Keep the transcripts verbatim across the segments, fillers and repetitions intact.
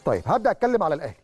طيب هبدا اتكلم على الاهلي،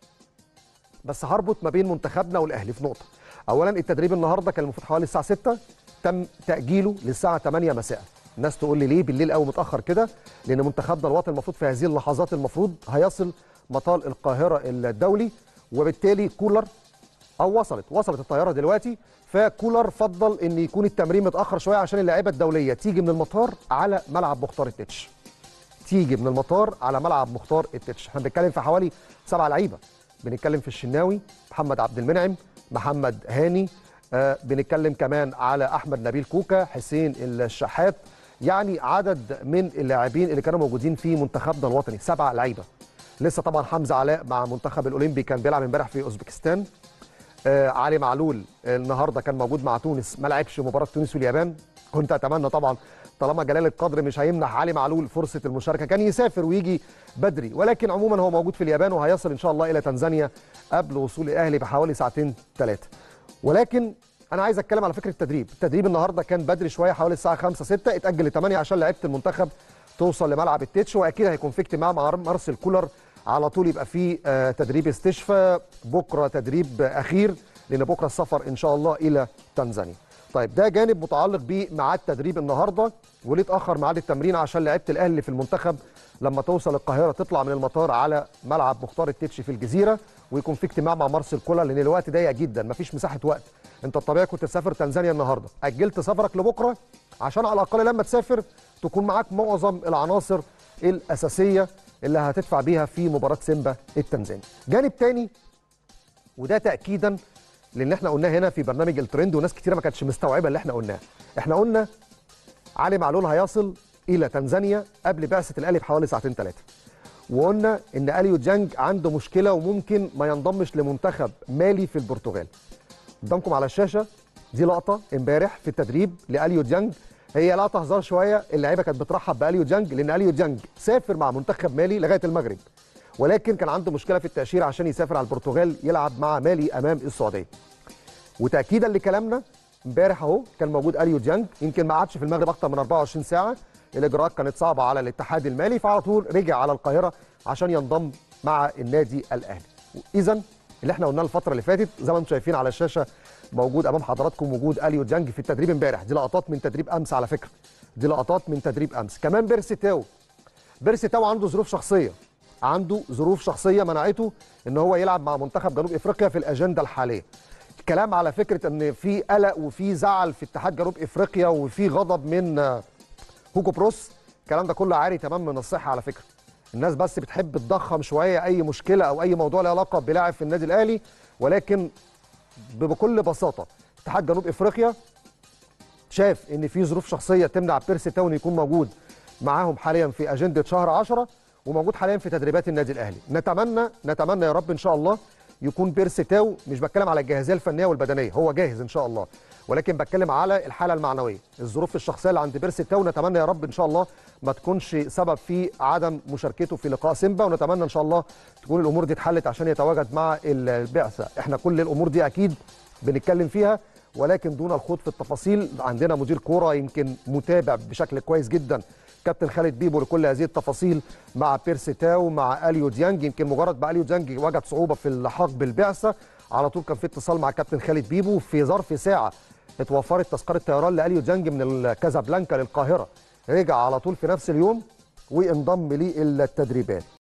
بس هربط ما بين منتخبنا والاهلي في نقطه. اولا التدريب النهارده كان المفروض حوالي الساعه ستة، تم تاجيله للساعه تمانية مساء. الناس تقول لي ليه بالليل قوي متاخر كده؟ لان منتخبنا الوطني المفروض في هذه اللحظات المفروض هيصل مطار القاهره الدولي، وبالتالي كولر او وصلت وصلت الطياره دلوقتي، فكولر فضل ان يكون التمرين متاخر شويه عشان اللاعيبه الدوليه تيجي من المطار على ملعب مختار التتش. تيجي من المطار على ملعب مختار التتش. احنا بنتكلم في حوالي سبعه لعيبه. بنتكلم في الشناوي، محمد عبد المنعم، محمد هاني، آه بنتكلم كمان على احمد نبيل كوكا، حسين الشحات، يعني عدد من اللاعبين اللي كانوا موجودين في منتخبنا الوطني سبعه لعيبه. لسه طبعا حمزه علاء مع منتخب الاولمبي كان بيلعب امبارح في اوزبكستان. آه علي معلول النهارده كان موجود مع تونس، ما لعبش مباراه تونس واليابان. كنت اتمنى طبعا طالما جلال القدر مش هيمنح علي معلول فرصه المشاركه كان يسافر ويجي بدري، ولكن عموما هو موجود في اليابان وهيصل ان شاء الله الى تنزانيا قبل وصول الاهلي بحوالي ساعتين ثلاثه. ولكن انا عايز اتكلم على فكره التدريب. التدريب النهارده كان بدري شويه حوالي الساعه خمسة ستة، اتاجل ل تمانية عشان لعيبه المنتخب توصل لملعب التتش، واكيد هيكون في اجتماع مع مارسيل كولر على طول، يبقى في آه تدريب استشفاء، بكره تدريب اخير، لان بكره السفر ان شاء الله الى تنزانيا. طيب ده جانب متعلق بميعاد تدريب النهارده، وليه اتاخر ميعاد التمرين عشان لعيبه الاهلي في المنتخب لما توصل القاهره تطلع من المطار على ملعب مختار التتش في الجزيره، ويكون في اجتماع مع مارسيل كولر، لان الوقت ضيق جدا مفيش مساحه وقت. انت الطبيعي كنت تسافر تنزانيا النهارده، اجلت سفرك لبكره عشان على الاقل لما تسافر تكون معاك معظم العناصر الاساسيه اللي هتدفع بيها في مباراه سيمبا التنزاني. جانب تاني وده تاكيدا لان احنا قلناه هنا في برنامج الترند وناس كتيره ما كانتش مستوعبه اللي احنا قلناه. احنا قلنا علي معلول هيصل الى تنزانيا قبل بعثه الاهلي بحوالي ساعتين ثلاثه. وقلنا ان اليو ديانج عنده مشكله وممكن ما ينضمش لمنتخب مالي في البرتغال. قدامكم على الشاشه دي لقطه امبارح في التدريب لاليو ديانج، هي لقطه هزار شويه، اللعيبه كانت بترحب باليو ديانج لان اليو ديانج سافر مع منتخب مالي لغايه المغرب، ولكن كان عنده مشكله في التاشيره عشان يسافر على البرتغال يلعب مع مالي امام السعوديه. وتاكيدا لكلامنا امبارح اهو كان موجود اليو ديانج، يمكن ما قعدش في المغرب اكتر من اربعة وعشرين ساعه، الاجراءات كانت صعبه على الاتحاد المالي، فعلى طول رجع على القاهره عشان ينضم مع النادي الاهلي. اذا اللي احنا قلناه الفتره اللي فاتت زي ما انتم شايفين على الشاشه موجود امام حضراتكم، وجود اليو ديانج في التدريب امبارح. دي لقطات من تدريب امس على فكره، دي لقطات من تدريب امس. كمان بيرسي تاو، بيرسي تاو عنده ظروف شخصيه، عنده ظروف شخصيه منعته ان هو يلعب مع منتخب جنوب افريقيا في الاجنده الحاليه. الكلام على فكره ان في قلق وفي زعل في اتحاد جنوب افريقيا وفي غضب من هوجو بروس، الكلام ده كله عاري تمام من الصحه على فكره. الناس بس بتحب تضخم شويه اي مشكله او اي موضوع له علاقه بلاعب في النادي الاهلي، ولكن بكل بساطه اتحاد جنوب افريقيا شاف ان في ظروف شخصيه تمنع بيرسي تاو انه يكون موجود معاهم حاليا في اجنده شهر عشرة، وموجود حاليا في تدريبات النادي الاهلي. نتمنى نتمنى يا رب ان شاء الله يكون بيرسي تاو، مش بتكلم على الجاهزيه الفنيه والبدنيه، هو جاهز ان شاء الله، ولكن بتكلم على الحاله المعنويه، الظروف الشخصيه اللي عند بيرسي تاو. نتمنى يا رب ان شاء الله ما تكونش سبب في عدم مشاركته في لقاء سيمبا، ونتمنى ان شاء الله تكون الامور دي اتحلت عشان يتواجد مع البعثه. احنا كل الامور دي اكيد بنتكلم فيها، ولكن دون الخوض في التفاصيل. عندنا مدير كوره يمكن متابع بشكل كويس جدا، كابتن خالد بيبو، لكل هذه التفاصيل مع بيرسي تاو مع اليو ديانج. يمكن مجرد ما اليو ديانج وجد صعوبه في اللحاق بالبعثه على طول كان في اتصال مع كابتن خالد بيبو، في ظرف ساعه اتوفرت تذكره طيران لاليو ديانج من كازابلانكا للقاهره، رجع على طول في نفس اليوم وانضم للتدريبات.